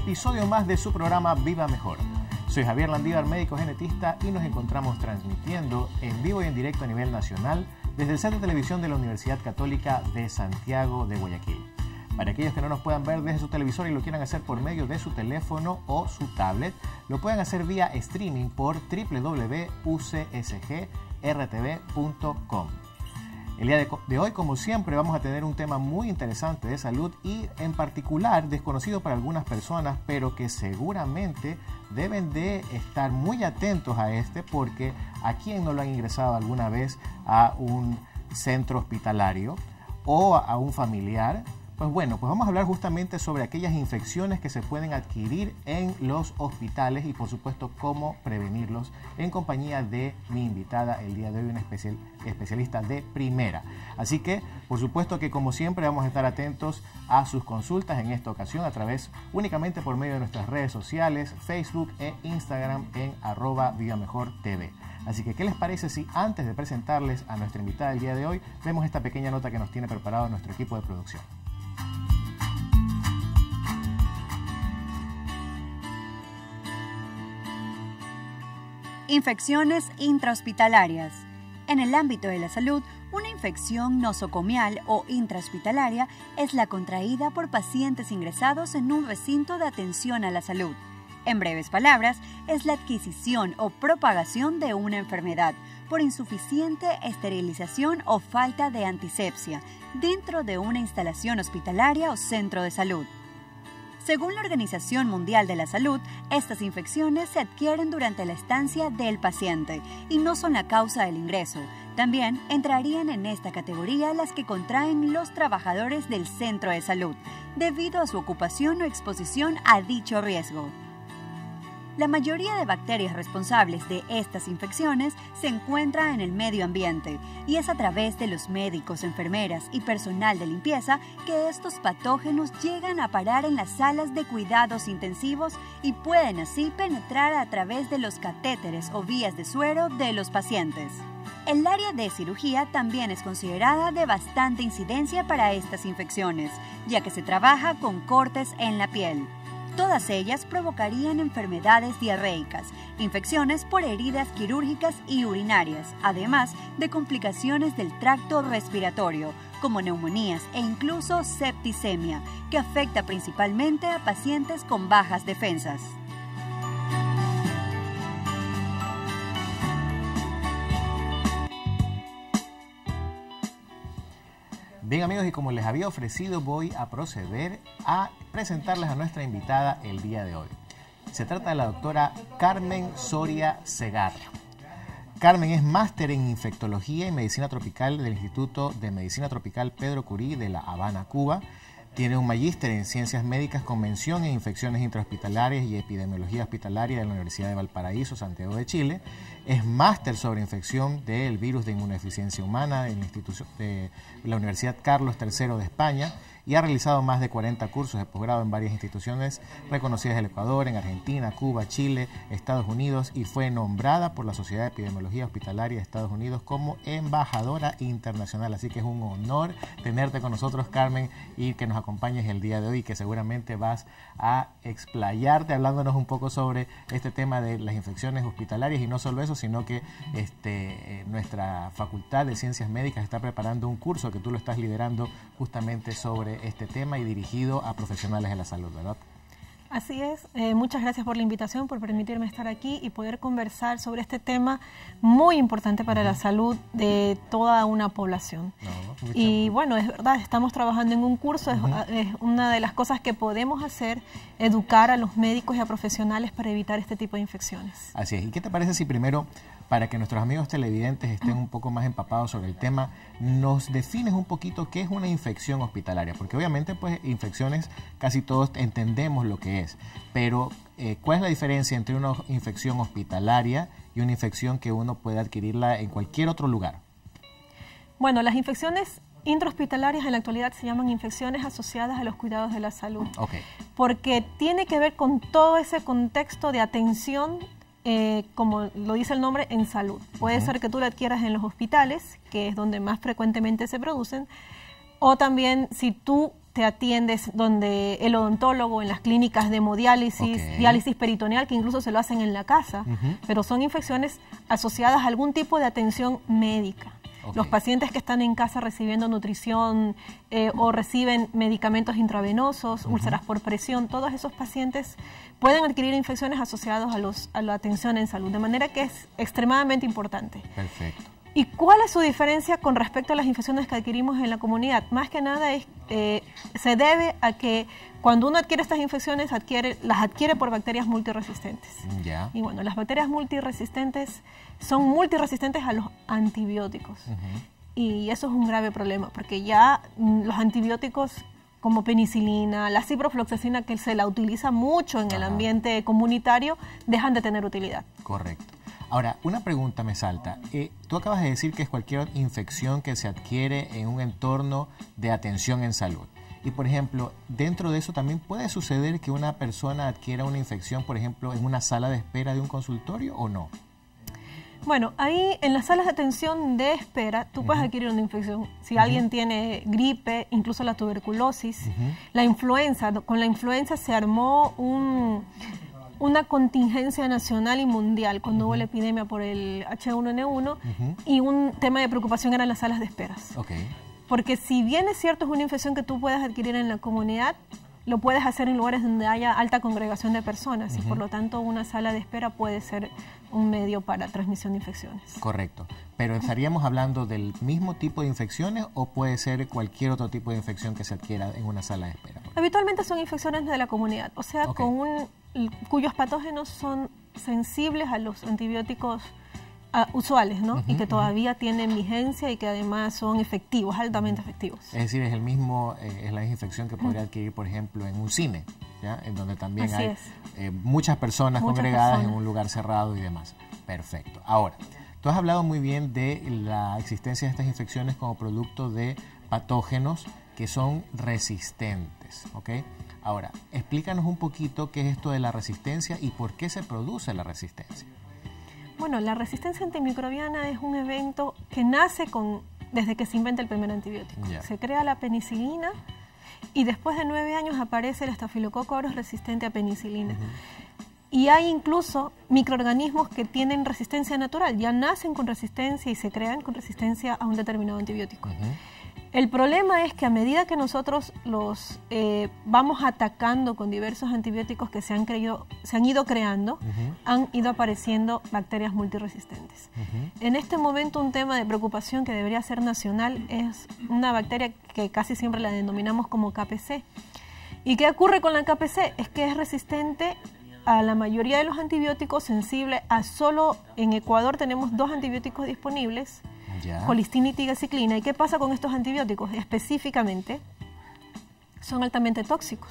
episodio más de su programa Viva Mejor. Soy Javier Landívar, médico genetista, y nos encontramos transmitiendo en vivo y en directo a nivel nacional desde el set de televisión de la Universidad Católica de Santiago de Guayaquil. Para aquellos que no nos puedan ver desde su televisor y lo quieran hacer por medio de su teléfono o su tablet, lo pueden hacer vía streaming por www.ucsgrtv.com. El día de hoy, como siempre, vamos a tener un tema muy interesante de salud y en particular desconocido para algunas personas, pero que seguramente deben de estar muy atentos a porque a quien no lo han ingresado alguna vez a un centro hospitalario o a un familiar. Pues bueno, pues vamos a hablar justamente sobre aquellas infecciones que se pueden adquirir en los hospitales y por supuesto cómo prevenirlos en compañía de mi invitada el día de hoy, una especialista de primera. Así que por supuesto que como siempre vamos a estar atentos a sus consultas en esta ocasión a través únicamente por medio de nuestras redes sociales, Facebook e Instagram en @VivaMejorTV. Así que, ¿qué les parece si antes de presentarles a nuestra invitada el día de hoy, vemos esta pequeña nota que nos tiene preparado nuestro equipo de producción? Infecciones intrahospitalarias. En el ámbito de la salud, una infección nosocomial o intrahospitalaria es la contraída por pacientes ingresados en un recinto de atención a la salud. En breves palabras, es la adquisición o propagación de una enfermedad por insuficiente esterilización o falta de antisepsia dentro de una instalación hospitalaria o centro de salud. Según la Organización Mundial de la Salud, estas infecciones se adquieren durante la estancia del paciente y no son la causa del ingreso. También entrarían en esta categoría las que contraen los trabajadores del centro de salud, debido a su ocupación o exposición a dicho riesgo. La mayoría de bacterias responsables de estas infecciones se encuentra en el medio ambiente y es a través de los médicos, enfermeras y personal de limpieza que estos patógenos llegan a parar en las salas de cuidados intensivos y pueden así penetrar a través de los catéteres o vías de suero de los pacientes. El área de cirugía también es considerada de bastante incidencia para estas infecciones, ya que se trabaja con cortes en la piel. Todas ellas provocarían enfermedades diarreicas, infecciones por heridas quirúrgicas y urinarias, además de complicaciones del tracto respiratorio, como neumonías e incluso septicemia, que afecta principalmente a pacientes con bajas defensas. Bien amigos, y como les había ofrecido, voy a proceder a presentarles a nuestra invitada el día de hoy. Se trata de la doctora Carmen Soria Segarra. Carmen es máster en infectología y medicina tropical del Instituto de Medicina Tropical Pedro Curí de La Habana, Cuba. Tiene un magíster en Ciencias Médicas con mención en Infecciones Intrahospitalarias y Epidemiología Hospitalaria de la Universidad de Valparaíso, Santiago de Chile. Es máster sobre infección del virus de inmunodeficiencia humana en la Universidad Carlos III de España y ha realizado más de 40 cursos de posgrado en varias instituciones reconocidas del Ecuador, en Argentina, Cuba, Chile, Estados Unidos, y fue nombrada por la Sociedad de Epidemiología Hospitalaria de Estados Unidos como embajadora internacional. Así que es un honor tenerte con nosotros, Carmen, y que nos acompañes el día de hoy y que seguramente vas a explayarte hablándonos un poco sobre este tema de las infecciones hospitalarias, y no solo eso, sino que nuestra Facultad de Ciencias Médicas está preparando un curso que tú lo estás liderando justamente sobre este tema y dirigido a profesionales de la salud, ¿verdad? Así es. Muchas gracias por la invitación, por permitirme estar aquí y poder conversar sobre este tema muy importante para la salud de toda una población. Y bueno, es verdad, estamos trabajando en un curso, es una de las cosas que podemos hacer, educar a los médicos y a profesionales para evitar este tipo de infecciones. Así es. ¿Y qué te parece si primero, para que nuestros amigos televidentes estén un poco más empapados sobre el tema, nos defines un poquito qué es una infección hospitalaria? Porque obviamente pues infecciones casi todos entendemos lo que es, pero ¿cuál es la diferencia entre una infección hospitalaria y una infección que uno puede adquirirla en cualquier otro lugar? Bueno, las infecciones intrahospitalarias en la actualidad se llaman infecciones asociadas a los cuidados de la salud, porque tiene que ver con todo ese contexto de atención, como lo dice el nombre, en salud. Puede ser que tú la adquieras en los hospitales, que es donde más frecuentemente se producen, o también si tú te atiendes donde el odontólogo, en las clínicas de hemodiálisis, diálisis peritoneal, que incluso se lo hacen en la casa, pero son infecciones asociadas a algún tipo de atención médica. Los pacientes que están en casa recibiendo nutrición o reciben medicamentos intravenosos, úlceras por presión, todos esos pacientes pueden adquirir infecciones asociadas a la atención en salud, de manera que es extremadamente importante. Perfecto. ¿Y cuál es su diferencia con respecto a las infecciones que adquirimos en la comunidad? Más que nada se debe a que cuando uno adquiere estas infecciones, las adquiere por bacterias multiresistentes. Ya. Y bueno, las bacterias multiresistentes son multiresistentes a los antibióticos. Y eso es un grave problema, porque ya los antibióticos como penicilina, la ciprofloxacina, que se la utiliza mucho en el ambiente comunitario, dejan de tener utilidad. Correcto. Ahora, una pregunta me salta. Tú acabas de decir que es cualquier infección que se adquiere en un entorno de atención en salud. Y, por ejemplo, dentro de eso también puede suceder que una persona adquiera una infección, por ejemplo, en una sala de espera de un consultorio, ¿o no? Bueno, ahí en las salas de atención de espera tú puedes adquirir una infección. Si alguien tiene gripe, incluso la tuberculosis, la influenza, con la influenza se armó una contingencia nacional y mundial cuando hubo la epidemia por el H1N1 y un tema de preocupación eran las salas de esperas. Porque si bien es cierto es una infección que tú puedes adquirir en la comunidad, lo puedes hacer en lugares donde haya alta congregación de personas y por lo tanto una sala de espera puede ser un medio para transmisión de infecciones. Correcto. Pero ¿estaríamos hablando del mismo tipo de infecciones o puede ser cualquier otro tipo de infección que se adquiera en una sala de espera? Habitualmente son infecciones de la comunidad, o sea, cuyos patógenos son sensibles a los antibióticos usuales, ¿no? Y que todavía tienen vigencia y que además son efectivos, altamente efectivos. Es decir, es la misma infección que podría adquirir, por ejemplo, en un cine, ¿ya? En donde también hay muchas personas congregadas en un lugar cerrado y demás. Perfecto. Ahora, tú has hablado muy bien de la existencia de estas infecciones como producto de patógenos que son resistentes, ¿ok? Ahora, explícanos un poquito qué es esto de la resistencia y por qué se produce la resistencia. Bueno, la resistencia antimicrobiana es un evento que nace desde que se inventa el primer antibiótico. Se crea la penicilina y después de 9 años aparece el estafilococo aureus resistente a penicilina. Y hay incluso microorganismos que tienen resistencia natural, ya nacen con resistencia y se crean con resistencia a un determinado antibiótico. El problema es que a medida que nosotros los vamos atacando con diversos antibióticos que se han ido creando, han ido apareciendo bacterias multiresistentes. En este momento un tema de preocupación que debería ser nacional es una bacteria que casi siempre la denominamos como KPC. ¿Y qué ocurre con la KPC? Es que es resistente a la mayoría de los antibióticos, sensible a solo en Ecuador tenemos 2 antibióticos disponibles, colistina y tigecyclina. ¿Y qué pasa con estos antibióticos? Específicamente, son altamente tóxicos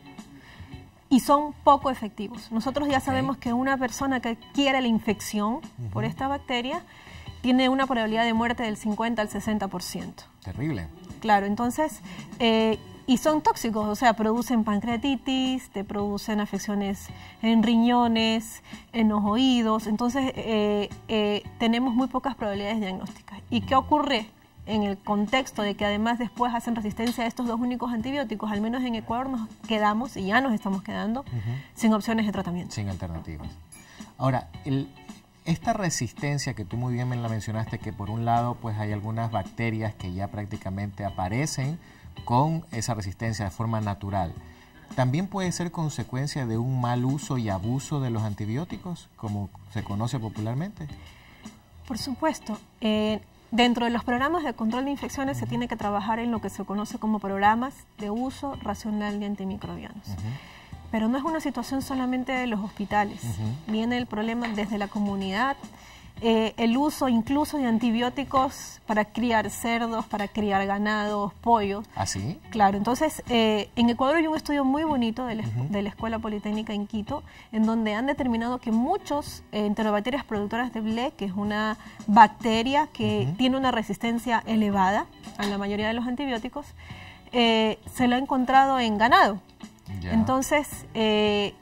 y son poco efectivos. Nosotros ya sabemos que una persona que adquiere la infección por esta bacteria tiene una probabilidad de muerte del 50 al 60%. Terrible. Claro, entonces, y son tóxicos, o sea, producen pancreatitis, te producen afecciones en riñones, en los oídos, entonces tenemos muy pocas probabilidades diagnósticas. ¿Y qué ocurre en el contexto de que además después hacen resistencia a estos 2 únicos antibióticos? Al menos en Ecuador nos quedamos, y ya nos estamos quedando, sin opciones de tratamiento. Sin alternativas. Ahora, esta resistencia que tú muy bien me la mencionaste, que por un lado pues hay algunas bacterias que ya prácticamente aparecen con esa resistencia de forma natural, ¿también puede ser consecuencia de un mal uso y abuso de los antibióticos, como se conoce popularmente? Por supuesto. Dentro de los programas de control de infecciones se tiene que trabajar en lo que se conoce como programas de uso racional de antimicrobianos. Pero no es una situación solamente de los hospitales. Viene el problema desde la comunidad, el uso incluso de antibióticos para criar cerdos, para criar ganados, pollos. ¿Ah, sí? Claro, entonces en Ecuador hay un estudio muy bonito de la Escuela Politécnica en Quito, en donde han determinado que muchos enterobacterias productoras de BLE, que es una bacteria que tiene una resistencia elevada a la mayoría de los antibióticos, se lo ha encontrado en ganado. Entonces,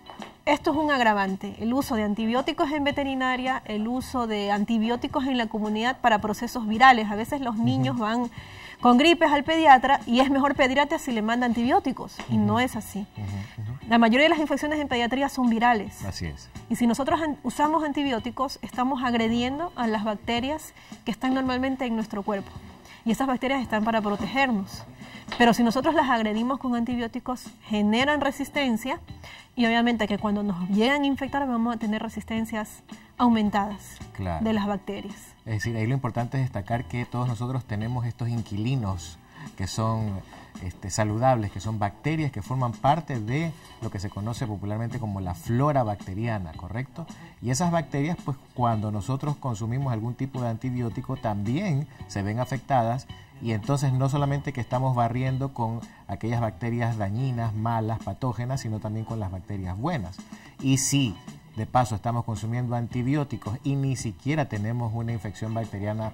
esto es un agravante, el uso de antibióticos en veterinaria, el uso de antibióticos en la comunidad para procesos virales. A veces los niños van con gripes al pediatra y es mejor pediatra si le manda antibióticos, y no es así. La mayoría de las infecciones en pediatría son virales. Así es. Y si nosotros usamos antibióticos, estamos agrediendo a las bacterias que están normalmente en nuestro cuerpo. Y esas bacterias están para protegernos. Pero si nosotros las agredimos con antibióticos, generan resistencia, y obviamente que cuando nos llegan a infectar vamos a tener resistencias aumentadas de las bacterias. Es decir, ahí lo importante es destacar que todos nosotros tenemos estos inquilinos que son saludables, que son bacterias que forman parte de lo que se conoce popularmente como la flora bacteriana, ¿correcto? Y esas bacterias, pues cuando nosotros consumimos algún tipo de antibiótico, también se ven afectadas, y entonces no solamente que estamos barriendo con aquellas bacterias dañinas, malas, patógenas, sino también con las bacterias buenas. Y si de paso estamos consumiendo antibióticos y ni siquiera tenemos una infección bacteriana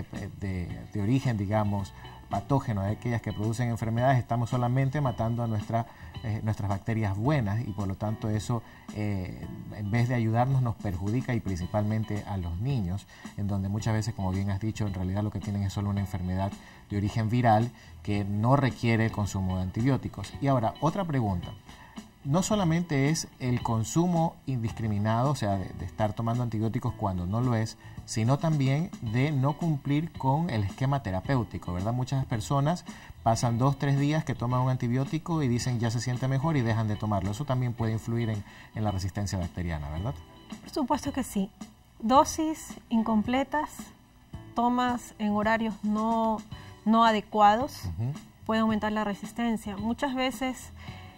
de origen, digamos, patógeno, de aquellas que producen enfermedades, estamos solamente matando a nuestras bacterias buenas, y por lo tanto eso en vez de ayudarnos nos perjudica, y principalmente a los niños, en donde muchas veces, como bien has dicho, en realidad lo que tienen es solo una enfermedad de origen viral que no requiere el consumo de antibióticos. Y ahora, otra pregunta. No solamente es el consumo indiscriminado, o sea, de estar tomando antibióticos cuando no lo es, sino también de no cumplir con el esquema terapéutico, ¿verdad? Muchas personas pasan 2 o 3 días que toman un antibiótico y dicen ya se siente mejor y dejan de tomarlo. Eso también puede influir en la resistencia bacteriana, ¿verdad? Por supuesto que sí. Dosis incompletas, tomas en horarios no adecuados, puede aumentar la resistencia. Muchas veces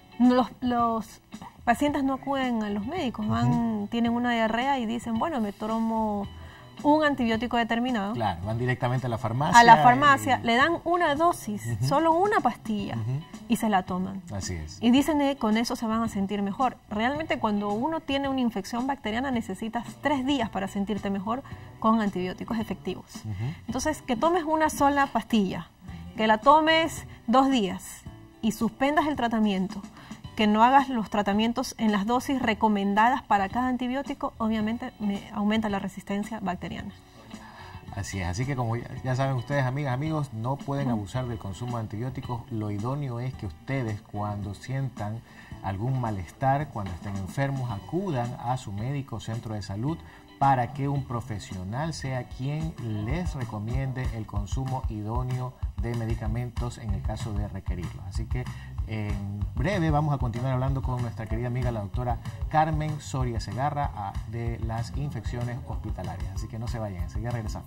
los pacientes no acuden a los médicos, tienen una diarrea y dicen, bueno, me tomo un antibiótico determinado. Claro, van directamente a la farmacia. A la farmacia, le dan una dosis, solo una pastilla, y se la toman. Así es. Y dicen que con eso se van a sentir mejor. Realmente cuando uno tiene una infección bacteriana necesitas 3 días para sentirte mejor con antibióticos efectivos. Entonces, que tomes una sola pastilla, que la tomes 2 días y suspendas el tratamiento, que no hagas los tratamientos en las dosis recomendadas para cada antibiótico, obviamente aumenta la resistencia bacteriana. Así es, así que como ya saben ustedes, amigas, amigos, no pueden abusar del consumo de antibióticos. Lo idóneo es que ustedes, cuando sientan algún malestar, cuando estén enfermos, acudan a su médico o centro de salud para que un profesional sea quien les recomiende el consumo idóneo de medicamentos en el caso de requerirlos. Así que en breve vamos a continuar hablando con nuestra querida amiga la doctora Carmen Soria Segarra de las infecciones hospitalarias. Así que no se vayan, enseguida regresamos.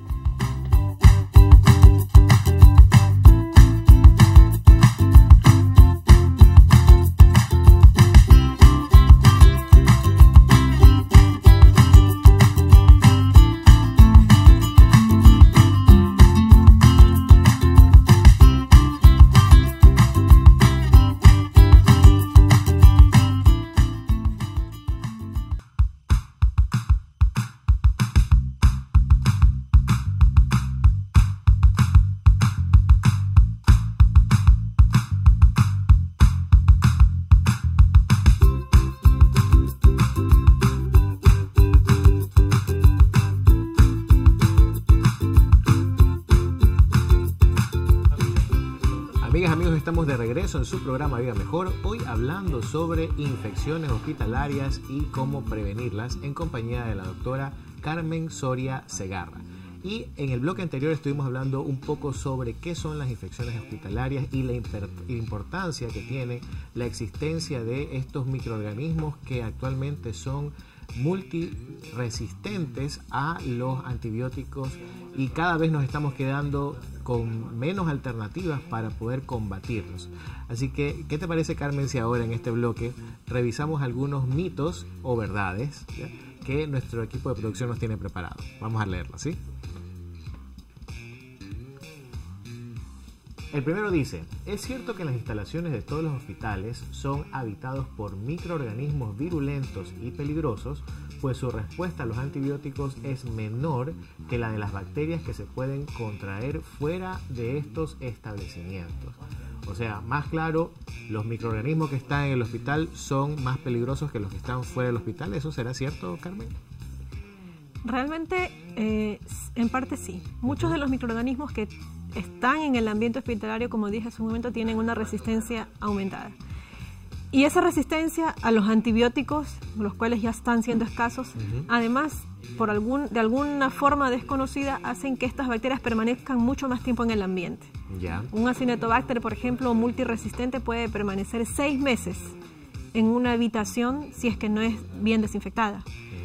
Amigas, amigos, estamos de regreso en su programa Vida Mejor, hoy hablando sobre infecciones hospitalarias y cómo prevenirlas, en compañía de la doctora Carmen Soria Segarra. Y en el bloque anterior estuvimos hablando un poco sobre qué son las infecciones hospitalarias y la importancia que tiene la existencia de estos microorganismos que actualmente son multiresistentes a los antibióticos, y cada vez nos estamos quedando con menos alternativas para poder combatirlos. Así que, ¿qué te parece, Carmen, si ahora en este bloque revisamos algunos mitos o verdades, ¿ya?, que nuestro equipo de producción nos tiene preparado? Vamos a leerlo, ¿sí? El primero dice: es cierto que las instalaciones de todos los hospitales son habitados por microorganismos virulentos y peligrosos, pues su respuesta a los antibióticos es menor que la de las bacterias que se pueden contraer fuera de estos establecimientos. O sea, más claro, los microorganismos que están en el hospital son más peligrosos que los que están fuera del hospital. ¿Eso será cierto, Carmen? Realmente, en parte sí. Muchos de los microorganismos que están en el ambiente hospitalario, como dije hace un momento, tienen una resistencia aumentada. Y esa resistencia a los antibióticos, los cuales ya están siendo escasos, además, de alguna forma desconocida, hacen que estas bacterias permanezcan mucho más tiempo en el ambiente. Ya. Un Acinetobacter, por ejemplo, multiresistente, puede permanecer 6 meses en una habitación si es que no es bien desinfectada.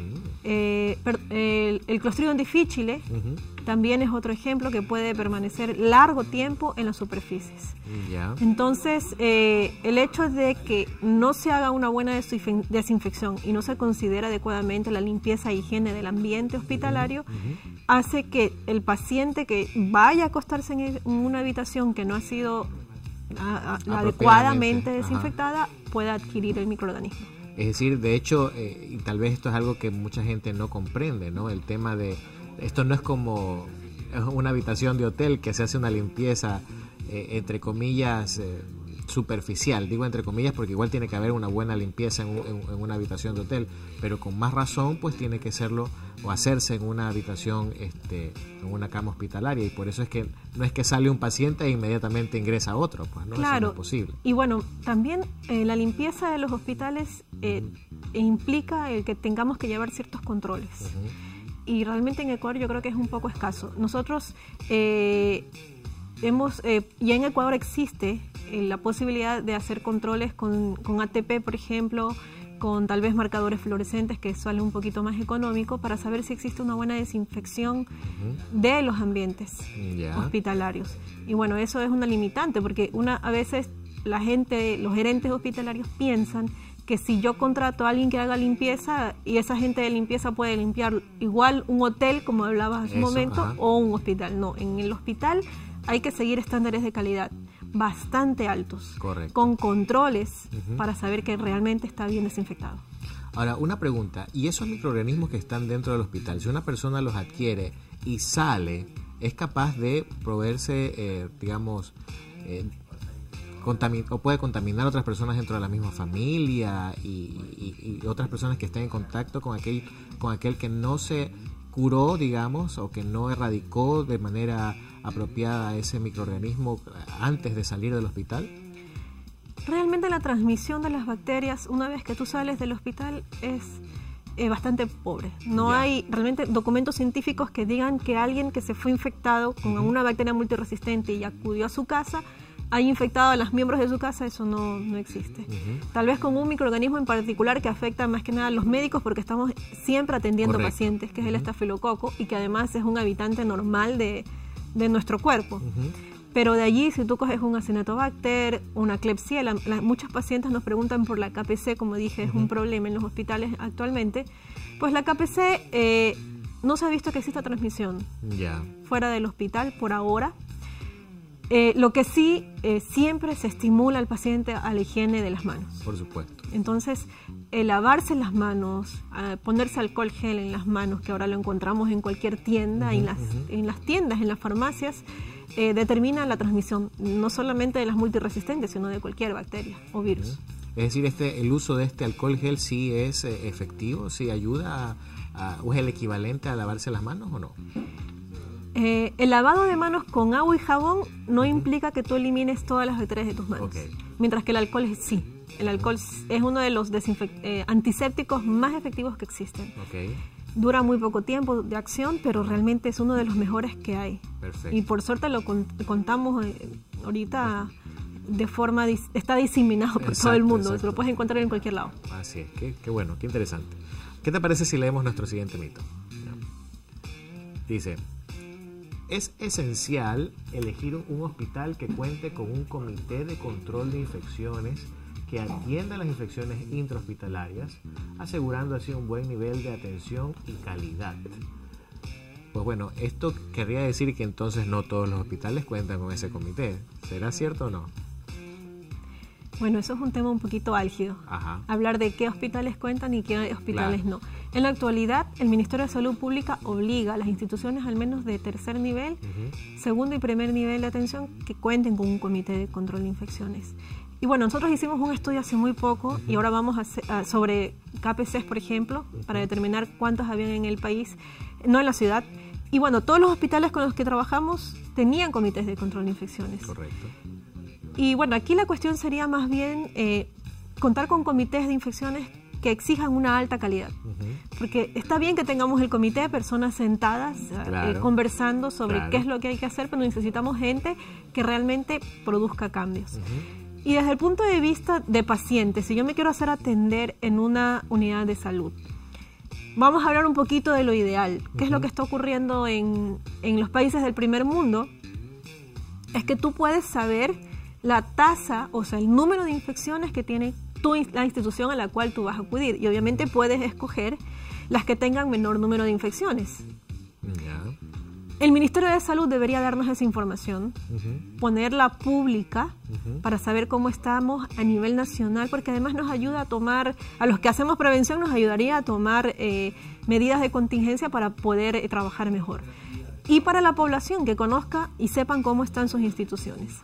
El Clostridium difficile también es otro ejemplo que puede permanecer largo tiempo en las superficies. Ya. Entonces, el hecho de que no se haga una buena desinfección y no se considera adecuadamente la limpieza e higiene del ambiente hospitalario hace que el paciente que vaya a acostarse en una habitación que no ha sido adecuadamente desinfectada pueda adquirir el microorganismo. Es decir, de hecho, y tal vez esto es algo que mucha gente no comprende, ¿no? El tema de, esto no es como una habitación de hotel que se hace una limpieza, entre comillas, superficial. Digo entre comillas porque igual tiene que haber una buena limpieza en una habitación de hotel, pero con más razón pues tiene que serlo o hacerse en una habitación, en una cama hospitalaria, y por eso es que no es que sale un paciente e inmediatamente ingresa otro, pues no, claro, eso no es posible. Y bueno, también la limpieza de los hospitales implica el que tengamos que llevar ciertos controles. Y realmente en Ecuador yo creo que es un poco escaso. Nosotros ya en Ecuador existe la posibilidad de hacer controles con ATP, por ejemplo, con tal vez marcadores fluorescentes, que sale un poquito más económico, para saber si existe una buena desinfección de los ambientes hospitalarios. Y bueno, eso es una limitante, porque a veces la gente, los gerentes hospitalarios piensan que si yo contrato a alguien que haga limpieza y esa gente de limpieza puede limpiar igual un hotel, como hablabas hace un momento, o un hospital. No, en el hospital hay que seguir estándares de calidad bastante altos, correcto, con controles para saber que realmente está bien desinfectado. Ahora, una pregunta, ¿y esos microorganismos que están dentro del hospital, si una persona los adquiere y sale, es capaz de proveerse, digamos, o puede contaminar a otras personas dentro de la misma familia y otras personas que estén en contacto con aquel que no se curó, digamos, o que no erradicó de manera apropiada ese microorganismo antes de salir del hospital? Realmente la transmisión de las bacterias una vez que tú sales del hospital es bastante pobre. No hay realmente documentos científicos que digan que alguien que se fue infectado con una bacteria multiresistente y acudió a su casa haya infectado a los miembros de su casa. Eso no existe. Tal vez con un microorganismo en particular que afecta más que nada a los médicos, porque estamos siempre atendiendo pacientes, que es el estafilococo, y que además es un habitante normal de nuestro cuerpo. Pero de allí, si tú coges un Acinetobacter, una Klebsiella, muchos pacientes nos preguntan por la KPC, como dije, es un problema en los hospitales actualmente. Pues la KPC no se ha visto que exista transmisión fuera del hospital por ahora. Lo que sí, siempre se estimula al paciente a la higiene de las manos. Por supuesto. Entonces, lavarse las manos, ponerse alcohol gel en las manos, que ahora lo encontramos en cualquier tienda, en las tiendas, en las farmacias, determina la transmisión, no solamente de las multiresistentes, sino de cualquier bacteria o virus. Es decir, el uso de este alcohol gel sí es efectivo, sí ayuda, ¿es el equivalente a lavarse las manos o no? El lavado de manos con agua y jabón no implica que tú elimines todas las bacterias de tus manos, mientras que el alcohol sí. El alcohol es uno de los antisépticos más efectivos que existen. Dura muy poco tiempo de acción, pero realmente es uno de los mejores que hay. Perfecto. Y por suerte lo contamos ahorita de forma, está diseminado por todo el mundo. Se lo puedes encontrar en cualquier lado. Así es, qué bueno, qué interesante. ¿Qué te parece si leemos nuestro siguiente mito? Dice: es esencial elegir un hospital que cuente con un comité de control de infecciones que atienda las infecciones intrahospitalarias, asegurando así un buen nivel de atención y calidad. Pues bueno, esto querría decir que entonces no todos los hospitales cuentan con ese comité. ¿Será cierto o no? Bueno, eso es un tema un poquito álgido. Ajá. Hablar de qué hospitales cuentan y qué hospitales no. En la actualidad, el Ministerio de Salud Pública obliga a las instituciones al menos de tercer nivel, segundo y primer nivel de atención que cuenten con un comité de control de infecciones. Y bueno, nosotros hicimos un estudio hace muy poco y ahora vamos sobre KPCs, por ejemplo, para determinar cuántos habían en el país, no en la ciudad. Y bueno, todos los hospitales con los que trabajamos tenían comités de control de infecciones. Correcto. Y bueno, aquí la cuestión sería más bien contar con comités de infecciones que exijan una alta calidad. Porque está bien que tengamos el comité de personas sentadas conversando sobre qué es lo que hay que hacer, pero necesitamos gente que realmente produzca cambios. Y desde el punto de vista de pacientes, si yo me quiero hacer atender en una unidad de salud, vamos a hablar un poquito de lo ideal. ¿Qué es lo que está ocurriendo en los países del primer mundo? Es que tú puedes saber la tasa, o sea, el número de infecciones que tiene la institución a la cual tú vas a acudir. Y obviamente puedes escoger las que tengan menor número de infecciones. El Ministerio de Salud debería darnos esa información, ponerla pública para saber cómo estamos a nivel nacional, porque además nos ayuda a tomar, a los que hacemos prevención nos ayudaría a tomar medidas de contingencia para poder trabajar mejor. Y para la población que conozca y sepan cómo están sus instituciones.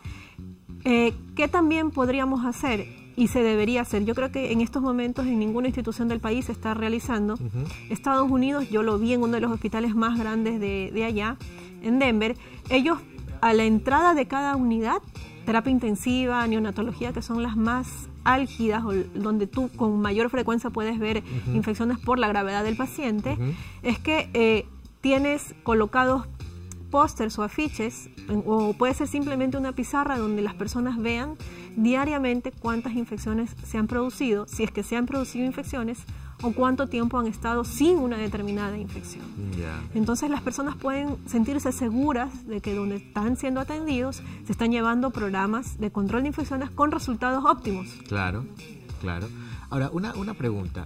¿Qué también podríamos hacer y se debería hacer? Yo creo que en estos momentos en ninguna institución del país se está realizando. Estados Unidos, yo lo vi en uno de los hospitales más grandes de allá, en Denver. Ellos, a la entrada de cada unidad, terapia intensiva, neonatología, que son las más álgidas, o donde tú con mayor frecuencia puedes ver infecciones por la gravedad del paciente, es que tienes colocados pósters o afiches, o puede ser simplemente una pizarra donde las personas vean diariamente cuántas infecciones se han producido, si es que se han producido infecciones, o cuánto tiempo han estado sin una determinada infección. Entonces las personas pueden sentirse seguras de que donde están siendo atendidos se están llevando programas de control de infecciones con resultados óptimos. Claro, claro. Ahora, una pregunta.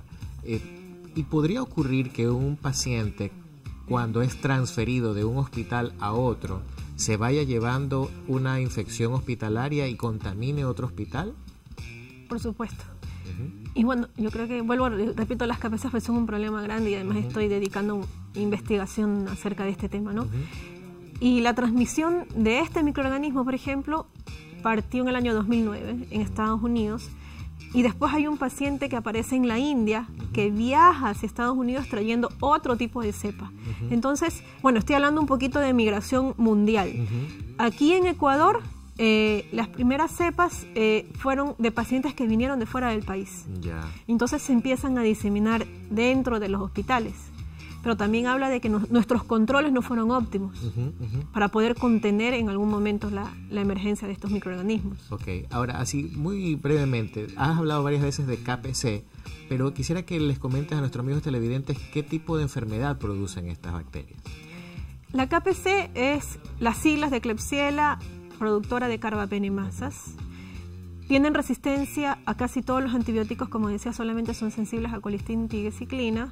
¿Y podría ocurrir que un paciente, cuando es transferido de un hospital a otro, se vaya llevando una infección hospitalaria y contamine otro hospital? Por supuesto. Y bueno, yo creo que, repito, las KPCs pues son un problema grande y además estoy dedicando investigación acerca de este tema, ¿no? Y la transmisión de este microorganismo, por ejemplo, partió en el año 2009 en Estados Unidos. Y después hay un paciente que aparece en la India que viaja hacia Estados Unidos trayendo otro tipo de cepa. Entonces, bueno, estoy hablando un poquito de migración mundial. Aquí en Ecuador, las primeras cepas fueron de pacientes que vinieron de fuera del país. Entonces se empiezan a diseminar dentro de los hospitales. Pero también habla de que nuestros controles no fueron óptimos para poder contener en algún momento la emergencia de estos microorganismos. Ok, ahora así muy brevemente, has hablado varias veces de KPC, pero quisiera que les comentes a nuestros amigos televidentes qué tipo de enfermedad producen estas bacterias. La KPC es las siglas de Klebsiella, productora de carbapenemasas. Tienen resistencia a casi todos los antibióticos, como decía, solamente son sensibles a colistina y tigecyclina.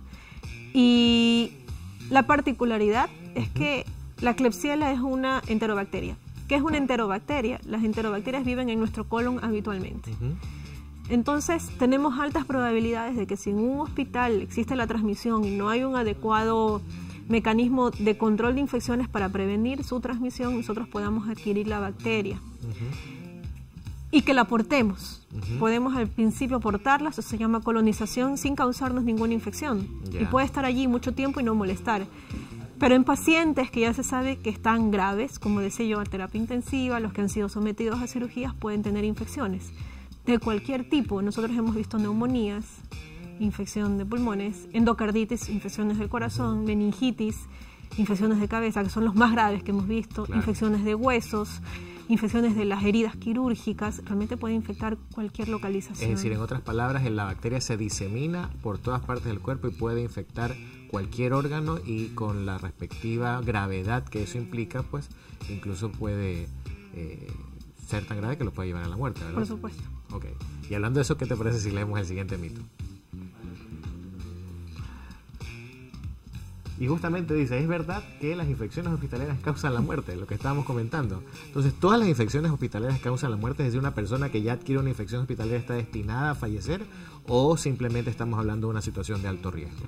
Y la particularidad es que la Klebsiella es una enterobacteria. ¿Qué es una enterobacteria? Las enterobacterias viven en nuestro colon habitualmente. Entonces tenemos altas probabilidades de que si en un hospital existe la transmisión y no hay un adecuado mecanismo de control de infecciones para prevenir su transmisión, nosotros podamos adquirir la bacteria. Y que la portemos. Podemos al principio portarla, eso se llama colonización, sin causarnos ninguna infección. Y puede estar allí mucho tiempo y no molestar. Pero en pacientes que ya se sabe que están graves, como decía yo, a terapia intensiva, los que han sido sometidos a cirugías pueden tener infecciones de cualquier tipo. Nosotros hemos visto neumonías, infección de pulmones, endocarditis, infecciones del corazón, meningitis, infecciones de cabeza, que son los más graves que hemos visto, infecciones de huesos, infecciones de las heridas quirúrgicas. Realmente puede infectar cualquier localización. Es decir, en otras palabras, la bacteria se disemina por todas partes del cuerpo y puede infectar cualquier órgano, y con la respectiva gravedad que eso implica, pues incluso puede ser tan grave que lo puede llevar a la muerte, ¿verdad? Por supuesto. Ok. Y hablando de eso, ¿qué te parece si leemos el siguiente mito? Y justamente dice, es verdad que las infecciones hospitalarias causan la muerte, lo que estábamos comentando. Entonces, todas las infecciones hospitalarias causan la muerte, es decir, una persona que ya adquiere una infección hospitalaria está destinada a fallecer, o simplemente estamos hablando de una situación de alto riesgo.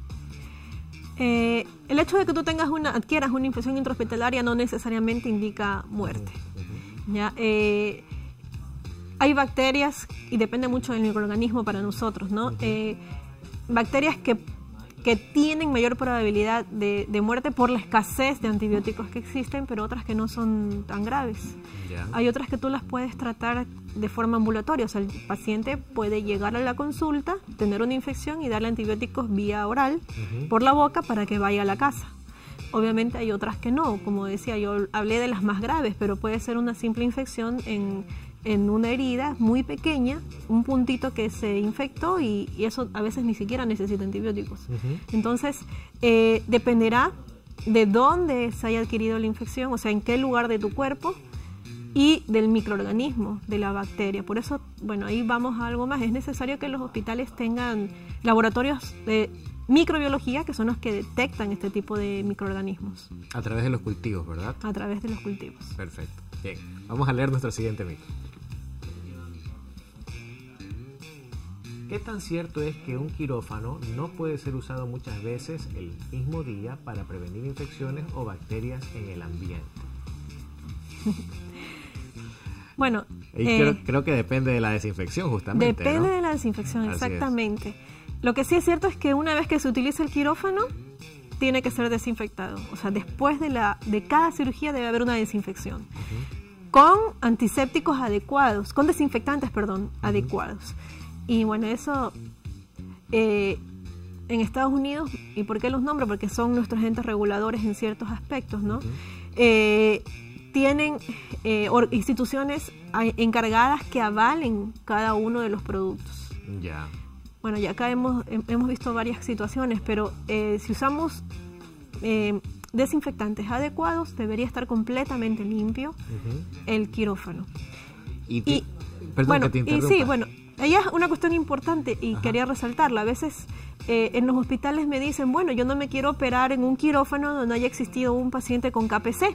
El hecho de que tú adquieras una infección intrahospitalaria no necesariamente indica muerte. ¿Ya? Hay bacterias, y depende mucho del microorganismo para nosotros, ¿no? Bacterias que tienen mayor probabilidad de muerte por la escasez de antibióticos que existen, pero otras que no son tan graves. Yeah. Hay otras que tú las puedes tratar de forma ambulatoria, o sea, el paciente puede llegar a la consulta, tener una infección y darle antibióticos vía oral por la boca para que vaya a la casa. Obviamente hay otras que no, como decía, yo hablé de las más graves, pero puede ser una simple infección en una herida muy pequeña, un puntito que se infectó y eso a veces ni siquiera necesita antibióticos. Entonces, dependerá de dónde se haya adquirido la infección, o sea, en qué lugar de tu cuerpo y del microorganismo, de la bacteria. Por eso, bueno, ahí vamos a algo más. Es necesario que los hospitales tengan laboratorios de microbiología, que son los que detectan este tipo de microorganismos. A través de los cultivos, ¿verdad? A través de los cultivos. Perfecto. Bien, vamos a leer nuestro siguiente mito. ¿Qué tan cierto es que un quirófano no puede ser usado muchas veces el mismo día para prevenir infecciones o bacterias en el ambiente? Bueno, creo que depende de la desinfección, justamente. Depende, ¿no?, de la desinfección, exactamente. Lo que sí es cierto es que una vez que se utiliza el quirófano, tiene que ser desinfectado. O sea, después de cada cirugía debe haber una desinfección. Con antisépticos adecuados, con desinfectantes, adecuados. Y bueno, eso en Estados Unidos, ¿y por qué los nombro? Porque son nuestros entes reguladores en ciertos aspectos, ¿no? Tienen instituciones encargadas que avalen cada uno de los productos. Ya. Bueno, y acá hemos visto varias situaciones, pero si usamos desinfectantes adecuados, debería estar completamente limpio el quirófano. Perdón que te interrumpa. Sí, bueno, ella es una cuestión importante y quería resaltarla. A veces en los hospitales me dicen, bueno, yo no me quiero operar en un quirófano donde haya existido un paciente con KPC.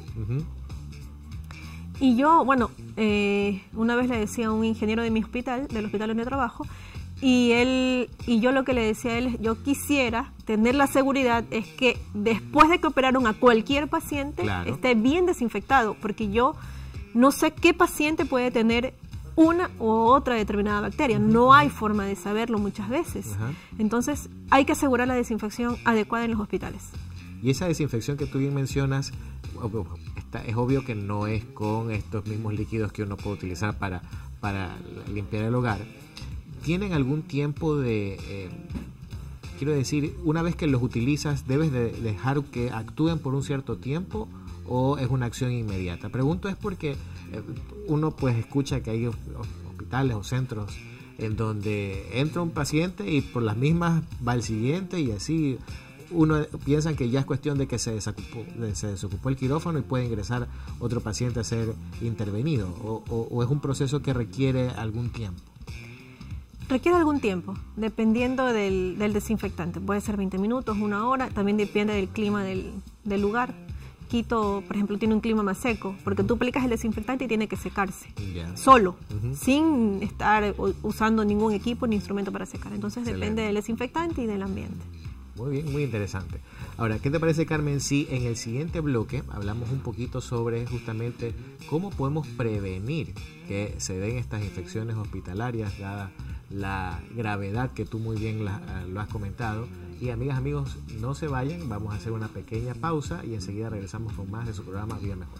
Y yo, bueno, una vez le decía a un ingeniero de mi hospital, del hospital donde trabajo, y yo lo que le decía a él es, yo quisiera tener la seguridad es que después de que operaron a cualquier paciente, esté bien desinfectado, porque yo no sé qué paciente puede tener una u otra determinada bacteria. No hay forma de saberlo muchas veces. Entonces, hay que asegurar la desinfección adecuada en los hospitales. Y esa desinfección que tú bien mencionas, es obvio que no es con estos mismos líquidos que uno puede utilizar para limpiar el hogar. ¿Tienen algún tiempo de... quiero decir, una vez que los utilizas, ¿debes de dejar que actúen por un cierto tiempo o es una acción inmediata? Pregunto es porque uno pues escucha que hay hospitales o centros en donde entra un paciente y por las mismas va el siguiente y así uno piensa que ya es cuestión de que se desocupó el quirófano y puede ingresar otro paciente a ser intervenido o es un proceso que requiere algún tiempo. Requiere algún tiempo, dependiendo del desinfectante. Puede ser 20 minutos, 1 hora, también depende del clima del lugar. Quito, por ejemplo, tiene un clima más seco, porque tú aplicas el desinfectante y tiene que secarse, solo, sin estar usando ningún equipo ni instrumento para secar. Entonces depende del desinfectante y del ambiente. Muy bien, muy interesante. Ahora, ¿qué te parece, Carmen, si en el siguiente bloque hablamos un poquito sobre justamente cómo podemos prevenir que se den estas infecciones hospitalarias, dada la gravedad que tú muy bien lo has comentado? Y amigas, amigos, no se vayan, vamos a hacer una pequeña pausa y enseguida regresamos con más de su programa Vive Mejor.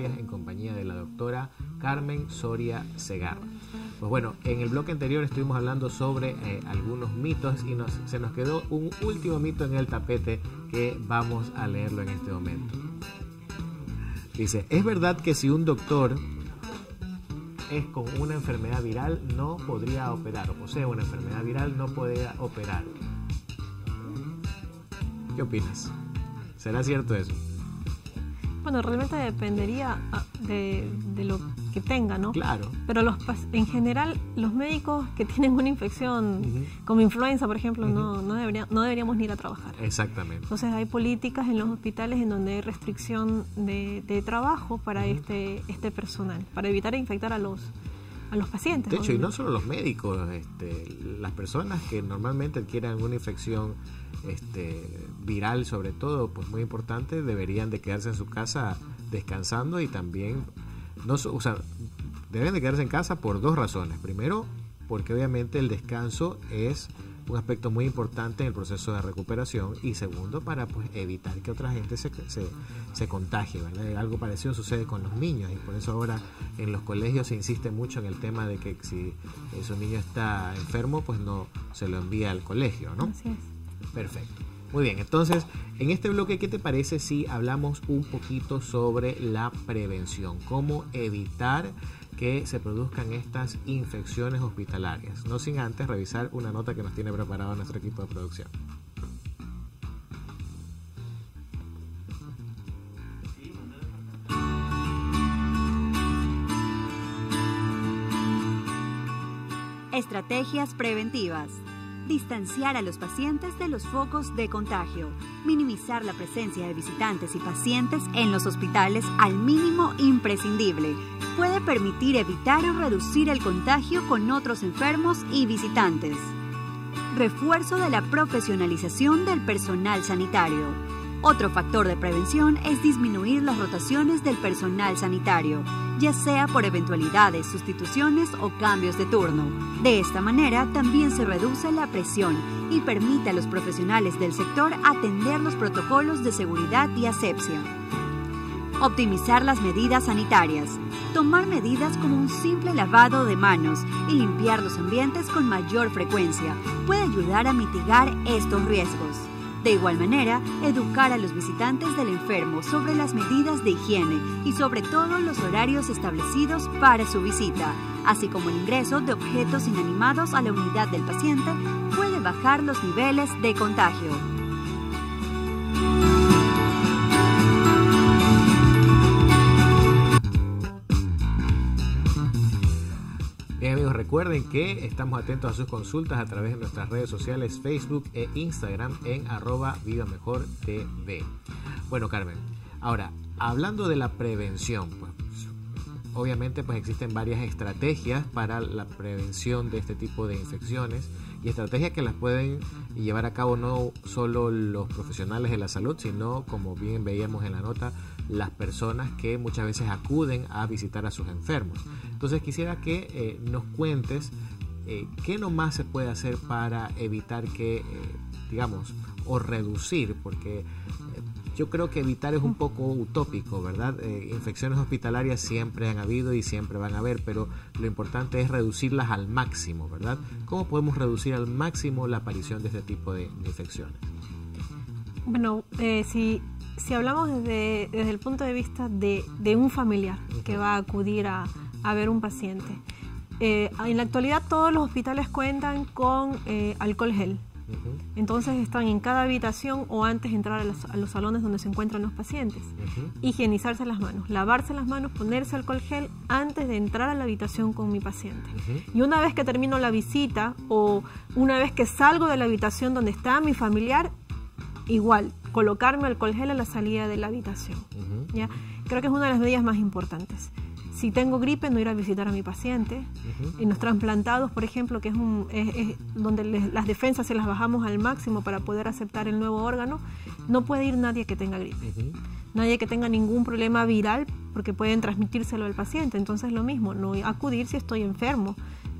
en compañía de la doctora Carmen Soria Segarra. Pues bueno, en el bloque anterior estuvimos hablando sobre algunos mitos y se nos quedó un último mito en el tapete que vamos a leerlo en este momento. Dice, ¿es verdad que si un doctor es con una enfermedad viral no podría operar, o posee una enfermedad viral no podría operar? ¿Qué opinas? ¿Será cierto eso? Bueno, realmente dependería de lo que tenga, ¿no? Claro. Pero en general, los médicos que tienen una infección como influenza, por ejemplo, no deberíamos ni ir a trabajar. Exactamente. Entonces hay políticas en los hospitales en donde hay restricción de trabajo para este personal, para evitar infectar a los pacientes. De hecho, obviamente. y no solo los médicos, las personas que normalmente adquieren alguna infección viral, sobre todo, pues muy importante, deberían de quedarse en su casa descansando y también deben de quedarse en casa por dos razones. Primero, porque obviamente el descanso es un aspecto muy importante en el proceso de recuperación, y segundo, para pues evitar que otra gente se contagie, ¿verdad? Algo parecido sucede con los niños, y por eso ahora en los colegios se insiste mucho en el tema de que si su niño está enfermo, pues no se lo envía al colegio, ¿no? Así es. Perfecto. Muy bien, entonces, en este bloque, ¿qué te parece si hablamos un poquito sobre la prevención? ¿Cómo evitar que se produzcan estas infecciones hospitalarias? No sin antes revisar una nota que nos tiene preparado nuestro equipo de producción. Estrategias preventivas. Distanciar a los pacientes de los focos de contagio. Minimizar la presencia de visitantes y pacientes en los hospitales al mínimo imprescindible. Puede permitir evitar o reducir el contagio con otros enfermos y visitantes. Refuerzo de la profesionalización del personal sanitario. Otro factor de prevención es disminuir las rotaciones del personal sanitario, ya sea por eventualidades, sustituciones o cambios de turno. De esta manera también se reduce la presión y permite a los profesionales del sector atender los protocolos de seguridad y asepsia. Optimizar las medidas sanitarias. Tomar medidas como un simple lavado de manos y limpiar los ambientes con mayor frecuencia puede ayudar a mitigar estos riesgos. De igual manera, educar a los visitantes del enfermo sobre las medidas de higiene y sobre todo los horarios establecidos para su visita, así como el ingreso de objetos inanimados a la unidad del paciente, puede bajar los niveles de contagio. Bien, amigos, recuerden que estamos atentos a sus consultas a través de nuestras redes sociales Facebook e Instagram en @VivaMejorTV. Bueno, Carmen, ahora, hablando de la prevención, pues, obviamente pues existen varias estrategias para la prevención de este tipo de infecciones, y estrategias que las pueden llevar a cabo no solo los profesionales de la salud, sino, como bien veíamos en la nota, las personas que muchas veces acuden a visitar a sus enfermos. Entonces quisiera que nos cuentes qué nomás se puede hacer para evitar que, digamos, o reducir, porque yo creo que evitar es un poco utópico, ¿verdad? Infecciones hospitalarias siempre han habido y siempre van a haber, pero lo importante es reducirlas al máximo, ¿verdad? ¿Cómo podemos reducir al máximo la aparición de este tipo de infecciones? Bueno, si hablamos desde el punto de vista de un familiar que va a acudir a ver un paciente, en la actualidad todos los hospitales cuentan con alcohol gel. Entonces están en cada habitación o antes de entrar a los salones donde se encuentran los pacientes. Higienizarse las manos, lavarse las manos, ponerse alcohol gel antes de entrar a la habitación con mi paciente. Y una vez que termino la visita o una vez que salgo de la habitación donde está mi familiar, igual, colocarme alcohol gel a la salida de la habitación. ¿Ya? Creo que es una de las medidas más importantes. Si tengo gripe, no ir a visitar a mi paciente. En los trasplantados, por ejemplo, que es donde las defensas se las bajamos al máximo para poder aceptar el nuevo órgano, no puede ir nadie que tenga gripe. Nadie que tenga ningún problema viral, porque pueden transmitírselo al paciente. Entonces lo mismo, no acudir si estoy enfermo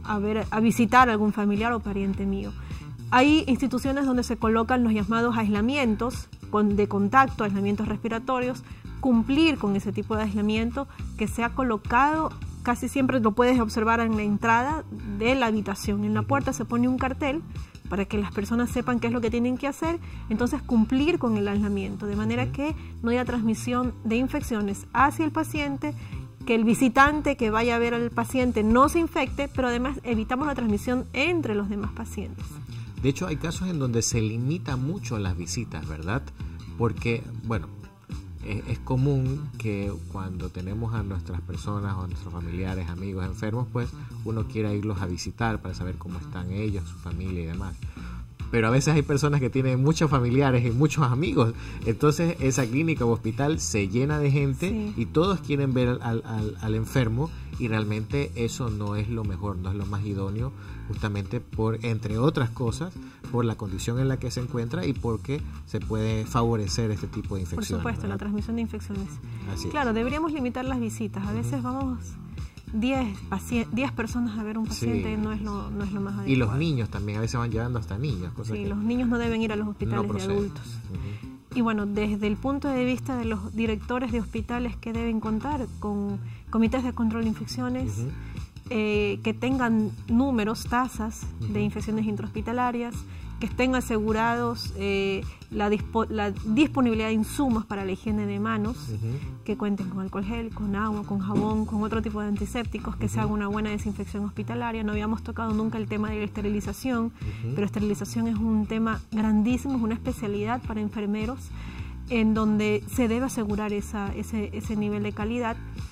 a visitar a algún familiar o pariente mío. Hay instituciones donde se colocan los llamados aislamientos de contacto, aislamientos respiratorios, cumplir con ese tipo de aislamiento que se ha colocado. Casi siempre lo puedes observar en la entrada de la habitación. En la puerta se pone un cartel para que las personas sepan qué es lo que tienen que hacer, entonces cumplir con el aislamiento, de manera que no haya transmisión de infecciones hacia el paciente, que el visitante que vaya a ver al paciente no se infecte, pero además evitamos la transmisión entre los demás pacientes. De hecho, hay casos en donde se limita mucho las visitas, ¿verdad? Porque, bueno, es común que cuando tenemos a nuestras personas o a nuestros familiares, amigos enfermos, pues uno quiera irlos a visitar para saber cómo están ellos, su familia y demás. Pero a veces hay personas que tienen muchos familiares y muchos amigos, entonces esa clínica o hospital se llena de gente y todos quieren ver al enfermo, y realmente eso no es lo mejor, no es lo más idóneo, justamente por, entre otras cosas, por la condición en la que se encuentra y porque se puede favorecer este tipo de infecciones. Por supuesto, ¿verdad? La transmisión de infecciones. Claro, deberíamos limitar las visitas. A veces vamos 10 personas a ver un paciente, no es lo más adecuado. Y los niños también, a veces van llevando hasta niños. Los niños no deben ir a los hospitales de adultos. Y bueno, desde el punto de vista de los directores de hospitales, que deben contar con comités de control de infecciones, que tengan números, tasas de infecciones intrahospitalarias, que estén asegurados la disponibilidad de insumos para la higiene de manos, que cuenten con alcohol gel, con agua, con jabón, con otro tipo de antisépticos, que se haga una buena desinfección hospitalaria. No habíamos tocado nunca el tema de la esterilización, pero esterilización es un tema grandísimo, es una especialidad para enfermeros, en donde se debe asegurar ese nivel de calidad.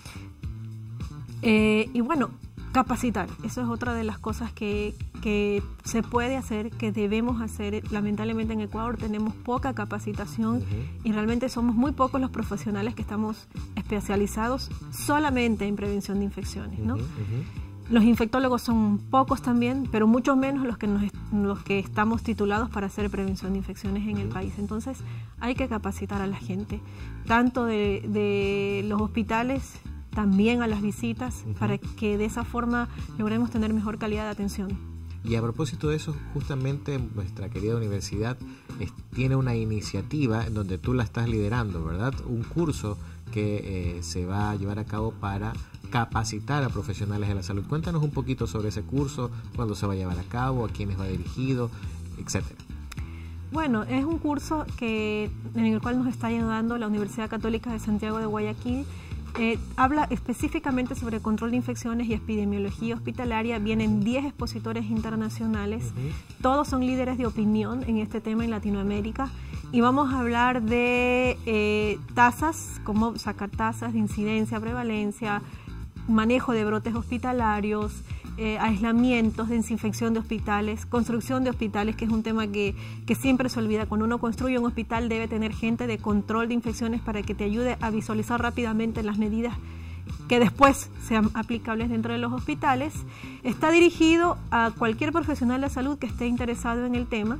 Y bueno, capacitar, eso es otra de las cosas que se puede hacer, que debemos hacer. Lamentablemente en Ecuador tenemos poca capacitación y realmente somos muy pocos los profesionales que estamos especializados solamente en prevención de infecciones, ¿no? Los infectólogos son pocos también, pero mucho menos los que estamos titulados para hacer prevención de infecciones en el país. Entonces hay que capacitar a la gente, tanto de los hospitales, también a las visitas, para que de esa forma logremos tener mejor calidad de atención. Y a propósito de eso, justamente nuestra querida universidad tiene una iniciativa en donde tú la estás liderando, ¿verdad? Un curso que se va a llevar a cabo para capacitar a profesionales de la salud. Cuéntanos un poquito sobre ese curso, cuándo se va a llevar a cabo, a quiénes va dirigido, etcétera. Bueno, es un curso en el cual nos está ayudando la Universidad Católica de Santiago de Guayaquil. Habla específicamente sobre control de infecciones y epidemiología hospitalaria. Vienen 10 expositores internacionales, todos son líderes de opinión en este tema en Latinoamérica, y vamos a hablar de tasas, cómo sacar tasas de incidencia, prevalencia, manejo de brotes hospitalarios, aislamientos, desinfección de hospitales, construcción de hospitales, que es un tema que siempre se olvida. Cuando uno construye un hospital debe tener gente de control de infecciones para que te ayude a visualizar rápidamente las medidas que después sean aplicables dentro de los hospitales. Está dirigido a cualquier profesional de salud que esté interesado en el tema,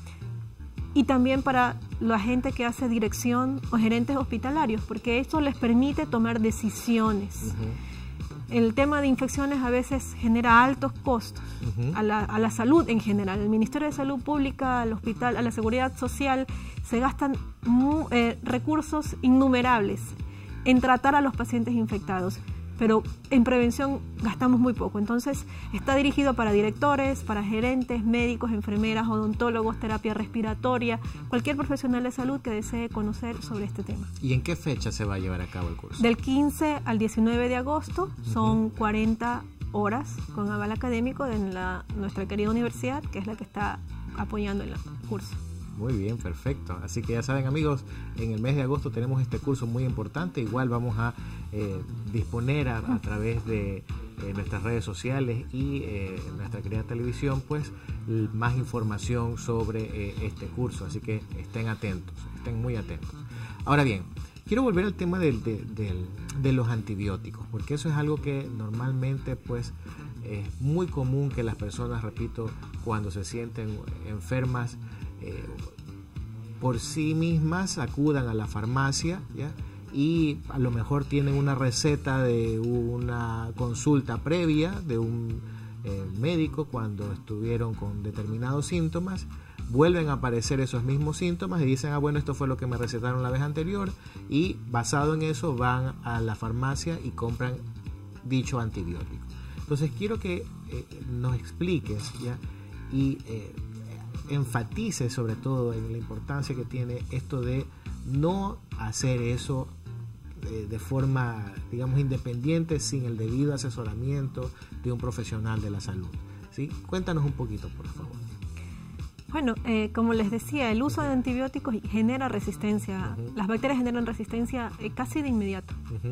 y también para la gente que hace dirección o gerentes hospitalarios, porque esto les permite tomar decisiones. El tema de infecciones a veces genera altos costos a la salud en general. El Ministerio de Salud Pública, al hospital, a la Seguridad Social, se gastan recursos innumerables en tratar a los pacientes infectados, pero en prevención gastamos muy poco. Entonces está dirigido para directores, para gerentes, médicos, enfermeras, odontólogos, terapia respiratoria, cualquier profesional de salud que desee conocer sobre este tema. ¿Y en qué fecha se va a llevar a cabo el curso? Del 15 al 19 de agosto, son 40 horas con aval académico de nuestra querida universidad, que es la que está apoyando el curso. Muy bien, perfecto. Así que ya saben, amigos, en el mes de agosto tenemos este curso muy importante. Igual vamos a disponer a través de nuestras redes sociales y nuestra querida televisión, pues, más información sobre este curso. Así que estén atentos, estén muy atentos. Ahora bien, quiero volver al tema de los antibióticos, porque eso es algo que normalmente, pues, es muy común que las personas, repito, cuando se sienten enfermas, por sí mismas acudan a la farmacia, ¿ya? Y a lo mejor tienen una receta de una consulta previa de un médico cuando estuvieron con determinados síntomas, vuelven a aparecer esos mismos síntomas y dicen, bueno, esto fue lo que me recetaron la vez anterior, y basado en eso van a la farmacia y compran dicho antibiótico. Entonces quiero que nos expliques, ¿ya? Y enfatices sobre todo en la importancia que tiene esto de no hacer eso de forma, digamos, independiente, sin el debido asesoramiento de un profesional de la salud, ¿sí? Cuéntanos un poquito, por favor. Bueno, como les decía, el uso de antibióticos genera resistencia. Las bacterias generan resistencia casi de inmediato.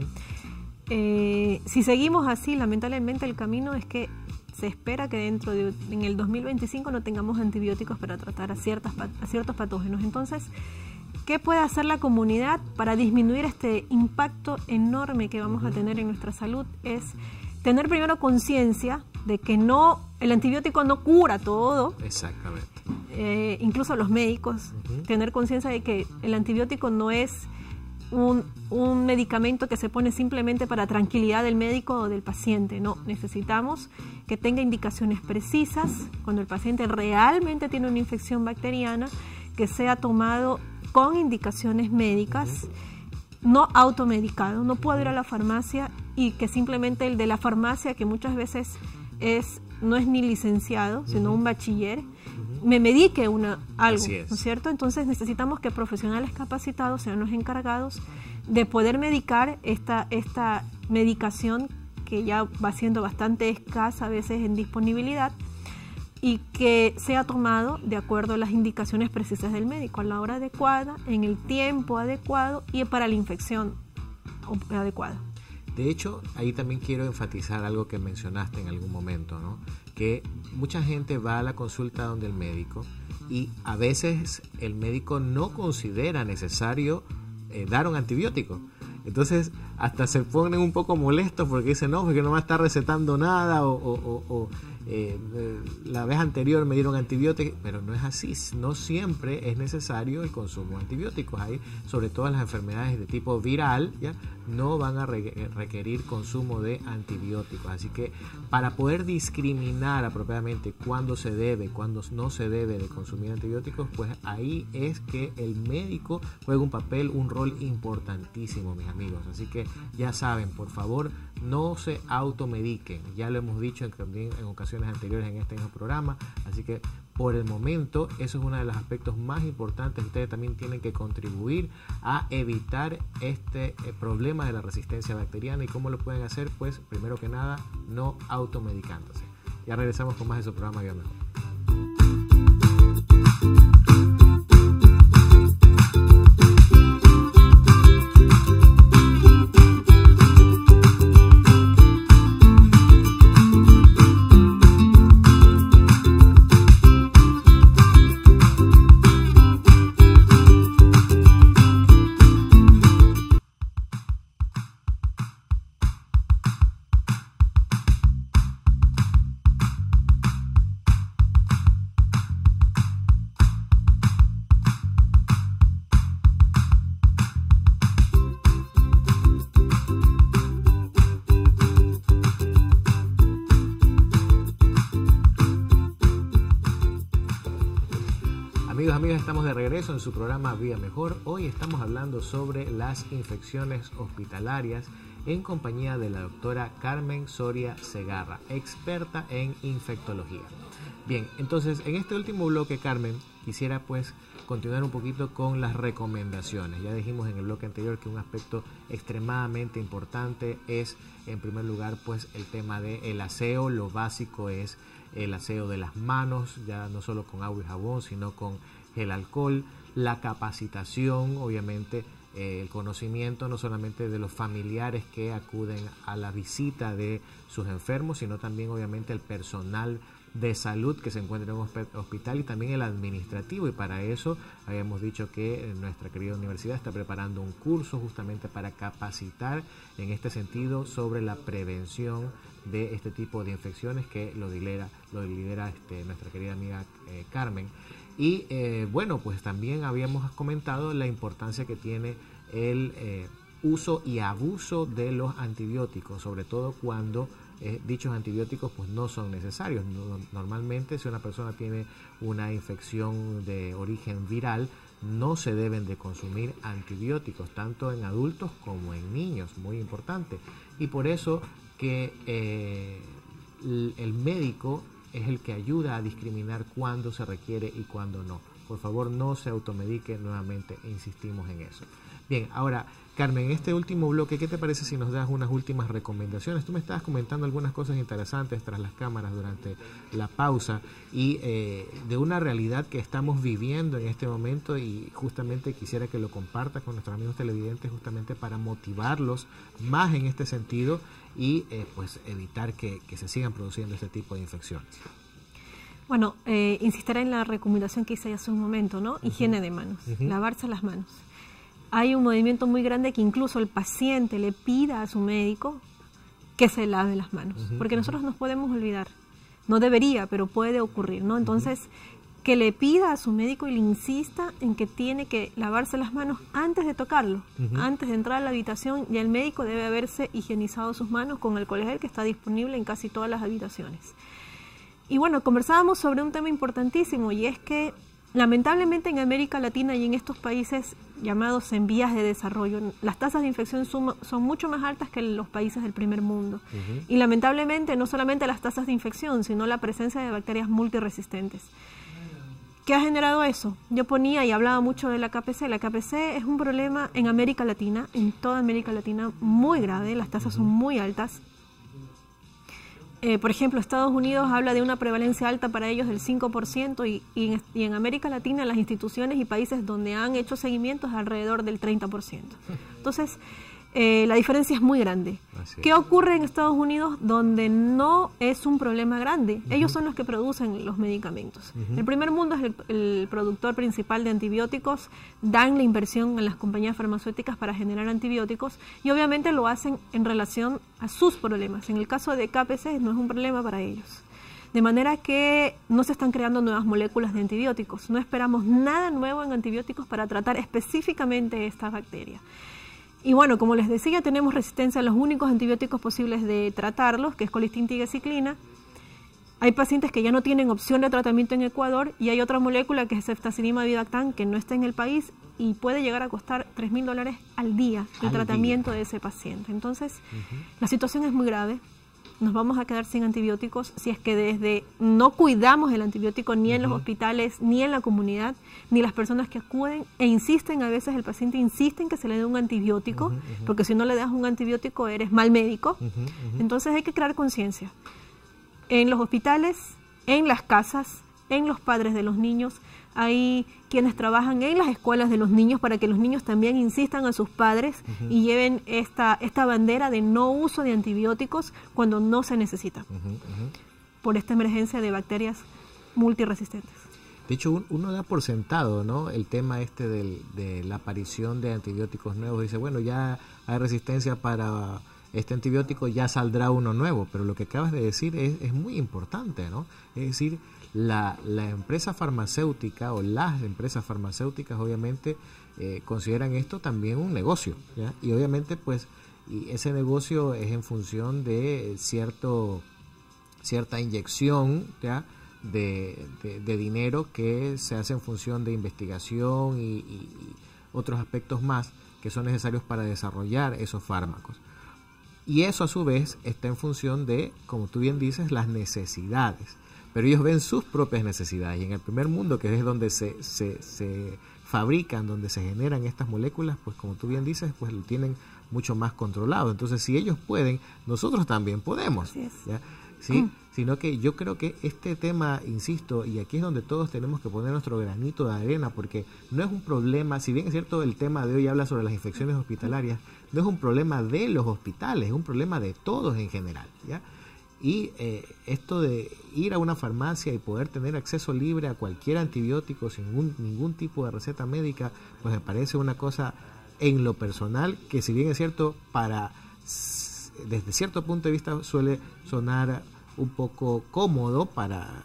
Si seguimos así, lamentablemente el camino es que se espera que en el 2025 no tengamos antibióticos para tratar a ciertos patógenos. Entonces, ¿qué puede hacer la comunidad para disminuir este impacto enorme que vamos a tener en nuestra salud? Es tener primero conciencia de que el antibiótico no cura todo. Exactamente. Incluso los médicos, tener conciencia de que el antibiótico no es un medicamento que se pone simplemente para tranquilidad del médico o del paciente. No, necesitamos que tenga indicaciones precisas cuando el paciente realmente tiene una infección bacteriana, que sea tomado con indicaciones médicas, no automedicado. No puedo ir a la farmacia y que simplemente el de la farmacia, que muchas veces no es ni licenciado, sino un bachiller, me medique algo, ¿no es cierto? Entonces necesitamos que profesionales capacitados sean los encargados de poder medicar esta medicación que ya va siendo bastante escasa a veces en disponibilidad, y que sea tomado de acuerdo a las indicaciones precisas del médico, a la hora adecuada, en el tiempo adecuado y para la infección adecuada. De hecho, ahí también quiero enfatizar algo que mencionaste en algún momento, ¿no? Que mucha gente va a la consulta donde el médico y a veces el médico no considera necesario dar un antibiótico. Entonces hasta se ponen un poco molestos porque dicen, no, porque no me está recetando nada, o la vez anterior me dieron antibióticos, pero no es así. No siempre es necesario el consumo de antibióticos. Ahí, sobre todo en las enfermedades de tipo viral, ¿ya? No van a requerir consumo de antibióticos. Así que para poder discriminar apropiadamente cuándo se debe, cuándo no se debe de consumir antibióticos, pues ahí es que el médico juega un rol importantísimo, mis amigos. Así que ya saben, por favor, no se automediquen. Ya lo hemos dicho en ocasiones anteriores en este mismo programa. Así que por el momento eso es uno de los aspectos más importantes. Ustedes también tienen que contribuir a evitar este problema de la resistencia bacteriana. ¿Y cómo lo pueden hacer? Pues primero que nada, no automedicándose. Ya regresamos con más de su programa Vida Mejor. Amigas, estamos de regreso en su programa Vida Mejor. Hoy estamos hablando sobre las infecciones hospitalarias en compañía de la doctora Carmen Soria Segarra, experta en infectología. Bien, entonces en este último bloque, Carmen, quisiera pues continuar un poquito con las recomendaciones. Ya dijimos en el bloque anterior que un aspecto extremadamente importante es, en primer lugar, pues el tema del aseo. Lo básico es el aseo de las manos, ya no solo con agua y jabón, sino con el alcohol, la capacitación, obviamente el conocimiento no solamente de los familiares que acuden a la visita de sus enfermos, sino también obviamente el personal de salud que se encuentra en un hospital, y también el administrativo. Y para eso habíamos dicho que nuestra querida universidad está preparando un curso justamente para capacitar en este sentido sobre la prevención de este tipo de infecciones, que lo lidera nuestra querida amiga Carmen. Y bueno, pues también habíamos comentado la importancia que tiene el uso y abuso de los antibióticos, sobre todo cuando dichos antibióticos pues no son necesarios. Normalmente, si una persona tiene una infección de origen viral, no se deben de consumir antibióticos, tanto en adultos como en niños, muy importante. Y por eso que el médico es el que ayuda a discriminar cuándo se requiere y cuándo no. Por favor, no se automedique nuevamente, insistimos en eso. Bien, ahora, Carmen, en este último bloque, ¿qué te parece si nos das unas últimas recomendaciones? Tú me estabas comentando algunas cosas interesantes tras las cámaras durante la pausa y de una realidad que estamos viviendo en este momento, y justamente quisiera que lo compartas con nuestros amigos televidentes justamente para motivarlos más en este sentido y pues evitar que se sigan produciendo este tipo de infecciones. Bueno, insistiré en la recomendación que hice hace un momento, ¿no? Higiene de manos, lavarse las manos. Hay un movimiento muy grande que incluso el paciente le pida a su médico que se lave las manos, porque nosotros nos podemos olvidar. No debería, pero puede ocurrir, ¿no? Entonces, que le pida a su médico y le insista en que tiene que lavarse las manos antes de tocarlo, antes de entrar a la habitación. Ya el médico debe haberse higienizado sus manos con alcohol gel, que está disponible en casi todas las habitaciones. Y bueno, conversábamos sobre un tema importantísimo, y es que lamentablemente en América Latina y en estos países llamados en vías de desarrollo, las tasas de infección son mucho más altas que en los países del primer mundo. Y lamentablemente no solamente las tasas de infección, sino la presencia de bacterias multiresistentes. ¿Qué ha generado eso? Yo ponía y hablaba mucho de la KPC. La KPC es un problema en América Latina, en toda América Latina, muy grave. Las tasas son muy altas. Por ejemplo, Estados Unidos habla de una prevalencia alta para ellos del 5% y en América Latina las instituciones y países donde han hecho seguimientos alrededor del 30%. Entonces, la diferencia es muy grande. ¿Qué ocurre en Estados Unidos donde no es un problema grande? Ellos son los que producen los medicamentos. El primer mundo es el productor principal de antibióticos, dan la inversión en las compañías farmacéuticas para generar antibióticos y obviamente lo hacen en relación a sus problemas. En el caso de KPC no es un problema para ellos. De manera que no se están creando nuevas moléculas de antibióticos. No esperamos nada nuevo en antibióticos para tratar específicamente esta bacteria. Y bueno, como les decía, tenemos resistencia a los únicos antibióticos posibles de tratarlos, que es colistin tigecyclina. Hay pacientes que ya no tienen opción de tratamiento en Ecuador y hay otra molécula que es ceftazidima avibactam que no está en el país y puede llegar a costar $3.000 al día el tratamiento de ese paciente. Entonces, la situación es muy grave. Nos vamos a quedar sin antibióticos si es que desde no cuidamos el antibiótico ni en los hospitales, ni en la comunidad, ni las personas que acuden e insisten, a veces el paciente insiste en que se le dé un antibiótico, porque si no le das un antibiótico eres mal médico. Entonces hay que crear conciencia. En los hospitales, en las casas, en los padres de los niños, hay quienes trabajan en las escuelas de los niños para que los niños también insistan a sus padres y lleven esta bandera de no uso de antibióticos cuando no se necesita por esta emergencia de bacterias multiresistentes. De hecho, uno da por sentado, ¿no?, el tema de la aparición de antibióticos nuevos. Dice, bueno, ya hay resistencia para este antibiótico, ya saldrá uno nuevo. Pero lo que acabas de decir es muy importante, ¿no? Es decir, la empresa farmacéutica o las empresas farmacéuticas obviamente consideran esto también un negocio, ¿ya? Y obviamente pues y ese negocio es en función de cierta inyección, ¿ya?, de dinero que se hace en función de investigación y otros aspectos más que son necesarios para desarrollar esos fármacos. Y eso a su vez está en función de, como tú bien dices, las necesidades. Pero ellos ven sus propias necesidades y en el primer mundo, que es donde se fabrican, donde se generan estas moléculas, pues como tú bien dices, pues lo tienen mucho más controlado. Entonces, si ellos pueden, nosotros también podemos. Así es. ¿Ya? ¿Sí? Sino que yo creo que este tema, insisto, y aquí es donde todos tenemos que poner nuestro granito de arena, porque no es un problema, si bien es cierto el tema de hoy habla sobre las infecciones hospitalarias, no es un problema de los hospitales, es un problema de todos en general, ¿ya? Y esto de ir a una farmacia y poder tener acceso libre a cualquier antibiótico sin ningún tipo de receta médica, pues me parece una cosa en lo personal que, si bien es cierto, desde cierto punto de vista suele sonar un poco cómodo para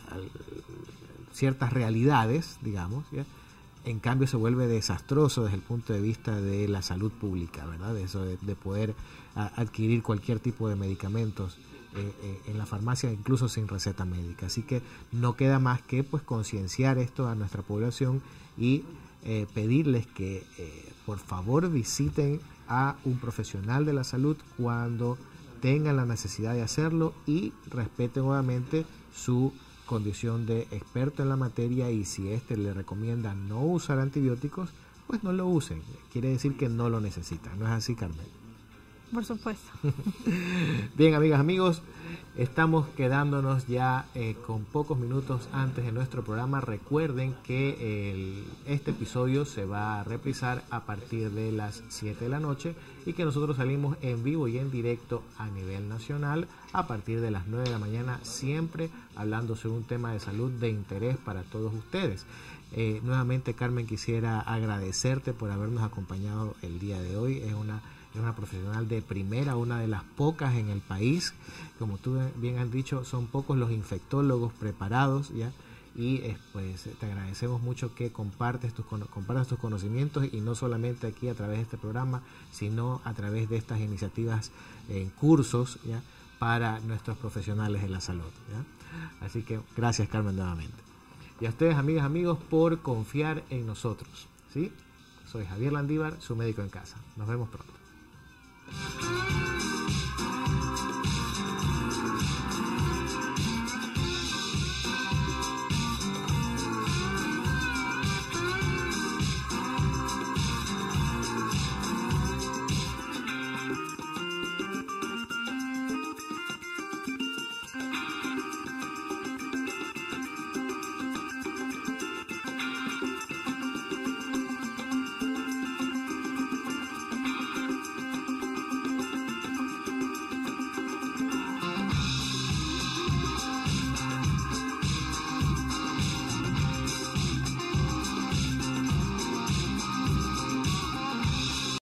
ciertas realidades, digamos, ¿ya? En cambio se vuelve desastroso desde el punto de vista de la salud pública, ¿verdad? De eso de poder adquirir cualquier tipo de medicamentos en la farmacia, incluso sin receta médica. Así que no queda más que pues concienciar esto a nuestra población y pedirles que por favor visiten a un profesional de la salud cuando tengan la necesidad de hacerlo y respeten obviamente su condición de experto en la materia, y si le recomienda no usar antibióticos, pues no lo usen. Quiere decir que no lo necesitan. ¿No es así, Carmen? Por supuesto. Bien, amigas, amigos, estamos quedándonos ya con pocos minutos antes de nuestro programa. Recuerden que este episodio se va a reprisar a partir de las 7 de la noche y que nosotros salimos en vivo y en directo a nivel nacional a partir de las 9 de la mañana, siempre hablando sobre un tema de salud de interés para todos ustedes. Nuevamente, Carmen, quisiera agradecerte por habernos acompañado el día de hoy. Es una profesional de primera, una de las pocas en el país. Como tú bien has dicho, son pocos los infectólogos preparados, ¿ya? Y pues te agradecemos mucho que compartas tus conocimientos, y no solamente aquí a través de este programa, sino a través de estas iniciativas en cursos, ¿ya?, para nuestros profesionales de la salud, ¿ya? Así que gracias, Carmen, nuevamente. Y a ustedes, amigas, amigos, por confiar en nosotros, ¿sí? Soy Javier Landívar, su médico en casa. Nos vemos pronto.